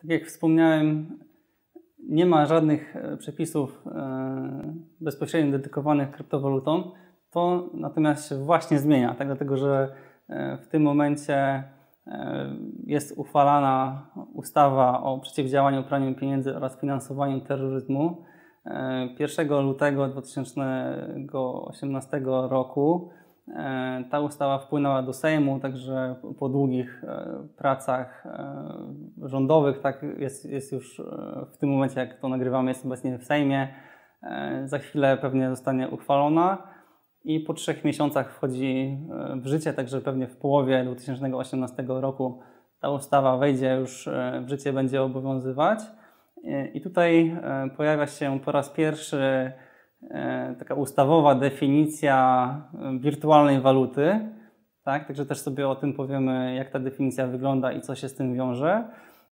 Tak jak wspomniałem, nie ma żadnych przepisów bezpośrednio dedykowanych kryptowalutom. To natomiast się właśnie zmienia, tak? Dlatego że w tym momencie jest uchwalana ustawa o przeciwdziałaniu praniu pieniędzy oraz finansowaniu terroryzmu. 1 lutego 2018 roku ta ustawa wpłynęła do Sejmu, także po długich pracach rządowych, tak, jest już w tym momencie, jak to nagrywamy, jest obecnie w Sejmie. Za chwilę pewnie zostanie uchwalona i po 3 miesiącach wchodzi w życie, także pewnie w połowie 2018 roku ta ustawa wejdzie już w życie, będzie obowiązywać. I tutaj pojawia się po raz pierwszy taka ustawowa definicja wirtualnej waluty, tak? Także też sobie o tym powiemy, jak ta definicja wygląda i co się z tym wiąże.